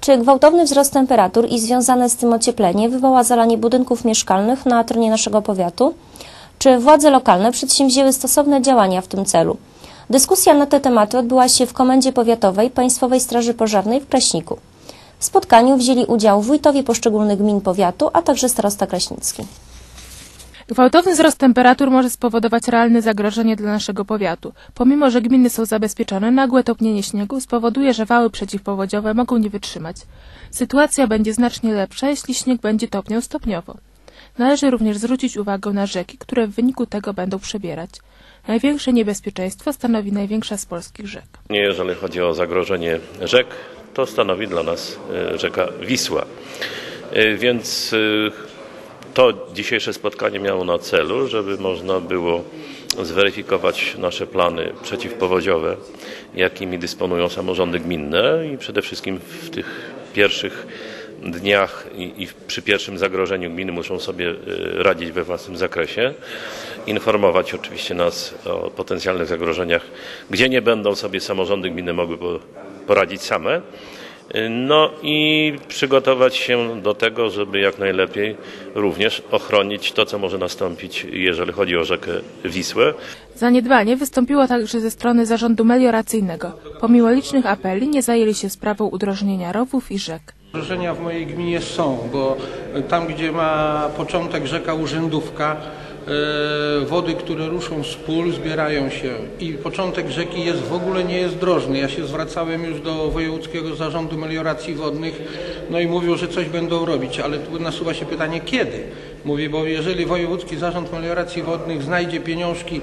Czy gwałtowny wzrost temperatur i związane z tym ocieplenie wywoła zalanie budynków mieszkalnych na terenie naszego powiatu? Czy władze lokalne przedsięwzięły stosowne działania w tym celu? Dyskusja na te tematy odbyła się w Komendzie Powiatowej Państwowej Straży Pożarnej w Kraśniku. W spotkaniu wzięli udział wójtowie poszczególnych gmin powiatu, a także starosta kraśnicki. Gwałtowny wzrost temperatur może spowodować realne zagrożenie dla naszego powiatu. Pomimo że gminy są zabezpieczone, nagłe topnienie śniegu spowoduje, że wały przeciwpowodziowe mogą nie wytrzymać. Sytuacja będzie znacznie lepsza, jeśli śnieg będzie topniał stopniowo. Należy również zwrócić uwagę na rzeki, które w wyniku tego będą przebierać. Największe niebezpieczeństwo stanowi największa z polskich rzek. Jeżeli chodzi o zagrożenie rzek, to stanowi dla nas rzeka Wisła. Więc to dzisiejsze spotkanie miało na celu, żeby można było zweryfikować nasze plany przeciwpowodziowe, jakimi dysponują samorządy gminne i przede wszystkim w tych pierwszych dniach i przy pierwszym zagrożeniu gminy muszą sobie radzić we własnym zakresie, informować oczywiście nas o potencjalnych zagrożeniach, gdzie nie będą sobie samorządy gminy mogły poradzić same. No i przygotować się do tego, żeby jak najlepiej również ochronić to, co może nastąpić, jeżeli chodzi o rzekę Wisłę. Zaniedbanie wystąpiło także ze strony zarządu melioracyjnego. Pomimo licznych apeli nie zajęli się sprawą udrożnienia rowów i rzek. Zagrożenia w mojej gminie są, bo tam, gdzie ma początek rzeka Urzędówka, wody, które ruszą z pól, zbierają się i początek rzeki w ogóle nie jest drożny. Ja się zwracałem już do Wojewódzkiego Zarządu Melioracji Wodnych, no i mówią, że coś będą robić, ale tu nasuwa się pytanie kiedy. Mówię, bo jeżeli Wojewódzki Zarząd Melioracji Wodnych znajdzie pieniążki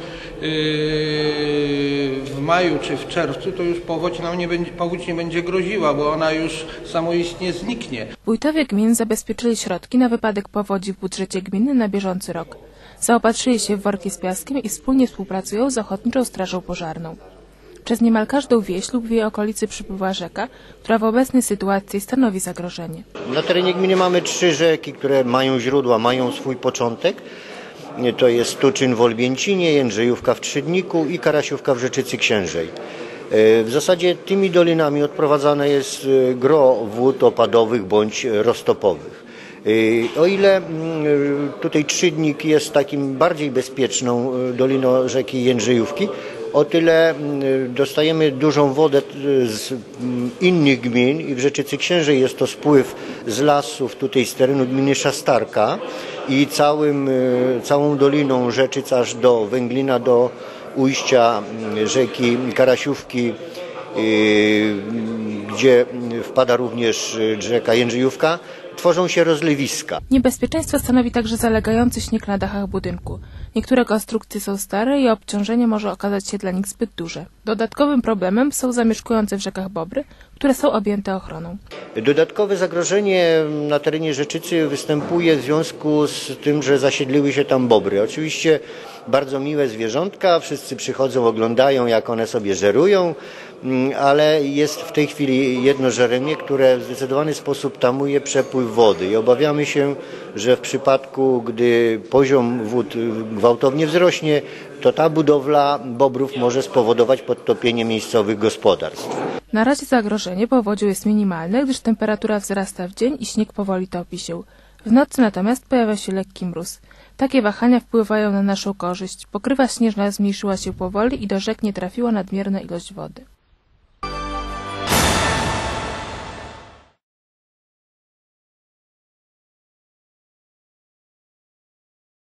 w maju czy w czerwcu, to już powódź nie będzie groziła, bo ona już samoistnie zniknie. Wójtowie gmin zabezpieczyli środki na wypadek powodzi w budżecie gminy na bieżący rok. Zaopatrzyli się w worki z piaskiem i wspólnie współpracują z Ochotniczą Strażą Pożarną. Przez niemal każdą wieś lub w jej okolicy przypływa rzeka, która w obecnej sytuacji stanowi zagrożenie. Na terenie gminy mamy 3 rzeki, które mają źródła, mają swój początek. To jest Tuczyn w Olbięcinie, Jędrzejówka w Trzydniku i Karasiówka w Rzeczycy Księżej. W zasadzie tymi dolinami odprowadzane jest gro wód opadowych bądź roztopowych. O ile tutaj Trzydnik jest takim bardziej bezpieczną doliną rzeki Jędrzejówki, o tyle dostajemy dużą wodę z innych gmin i w Rzeczycy Księżej jest to spływ z lasów tutaj z terenu gminy Szastarka i całą doliną Rzeczyc aż do Węglina, do ujścia rzeki Karasiówki, gdzie wpada również rzeka Jędrzejówka. Tworzą się rozlewiska. Niebezpieczeństwo stanowi także zalegający śnieg na dachach budynku. Niektóre konstrukcje są stare i obciążenie może okazać się dla nich zbyt duże. Dodatkowym problemem są zamieszkujące w rzekach bobry, które są objęte ochroną. Dodatkowe zagrożenie na terenie Rzeczycy występuje w związku z tym, że zasiedliły się tam bobry. Oczywiście bardzo miłe zwierzątka, wszyscy przychodzą, oglądają, jak one sobie żerują, ale jest w tej chwili jedno żeremie, które w zdecydowany sposób tamuje przepływ wody i obawiamy się, że w przypadku, gdy poziom wód gwałtownie wzrośnie, to ta budowla bobrów może spowodować podtopienie miejscowych gospodarstw. Na razie zagrożenie powodzią jest minimalne, gdyż temperatura wzrasta w dzień i śnieg powoli topi się. W nocy natomiast pojawia się lekki mróz. Takie wahania wpływają na naszą korzyść. Pokrywa śnieżna zmniejszyła się powoli i do rzek nie trafiła nadmierna ilość wody.